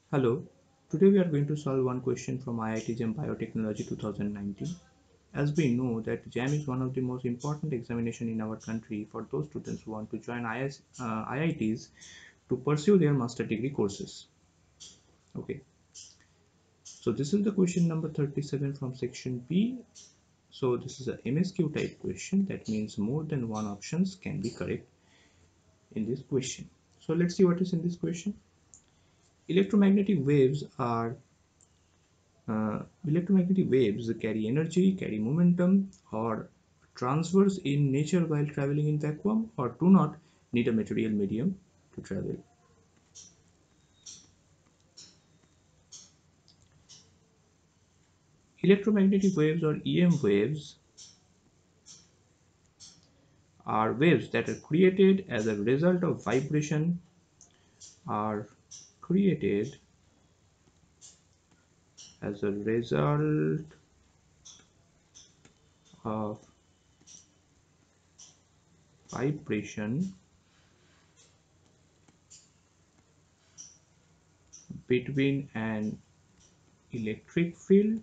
Hello, today we are going to solve one question from IIT JAM Biotechnology 2019. As we know that JAM is one of the most important examination in our country for those students who want to join IITs to pursue their master degree courses. Okay, so this is the question number 37 from section B. So this is a MSQ type question. That means more than one options can be correct in this question. So let's see what is in this question. Electromagnetic waves carry energy, carry momentum, or transverse in nature while traveling in vacuum, or do not need a material medium to travel. Electromagnetic waves or EM waves are waves that are created as a result of vibration, are created as a result of vibration between an electric field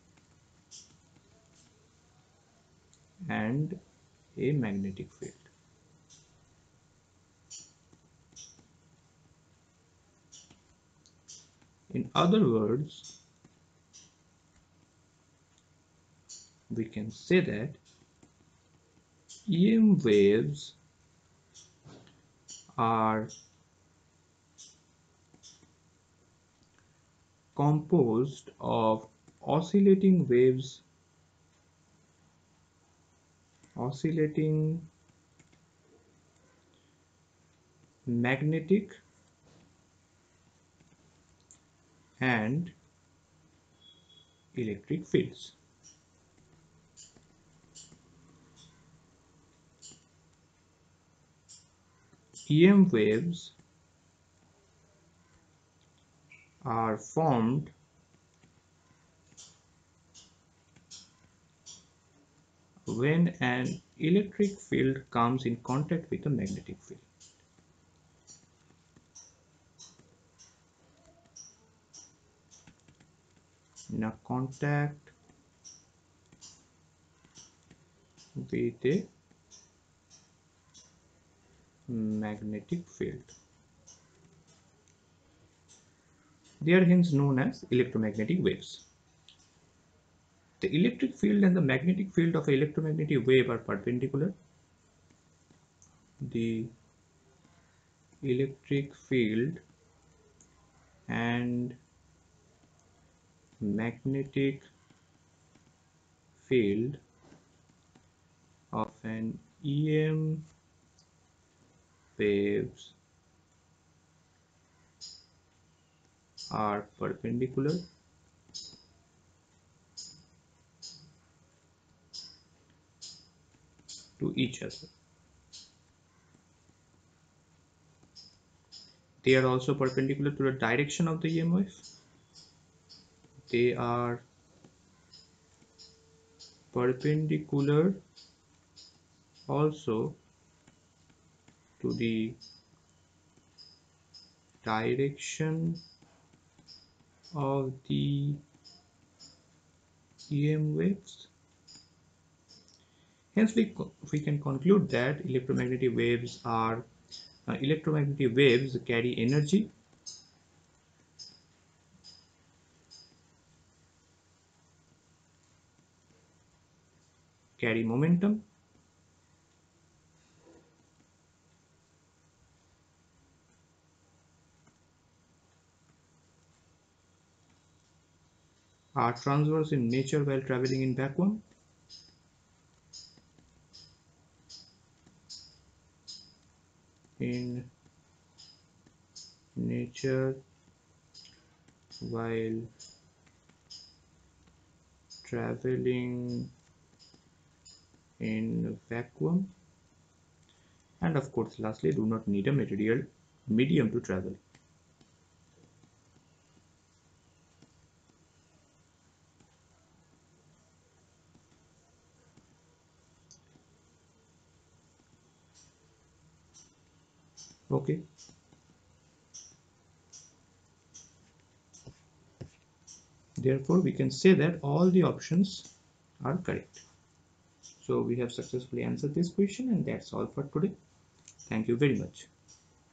and a magnetic field. In other words, we can say that EM waves are composed of oscillating magnetic and electric fields. EM waves are formed when an electric field comes in contact with a magnetic field. In a contact with a magnetic field. They are hence known as electromagnetic waves. The electric field and the magnetic field of an electromagnetic wave are perpendicular. The electric field and magnetic field of an EM waves are perpendicular to each other. They are also perpendicular to the direction of the EM wave. They are perpendicular also to the direction of the EM waves. Hence, we can conclude that electromagnetic waves carry energy, carry momentum, are transverse in nature while traveling in vacuum, in nature while traveling in vacuum, and of course lastly do not need a material medium to travel. Okay, Therefore, we can say that all the options are correct. So we have successfully answered this question, and that's all for today. Thank you very much.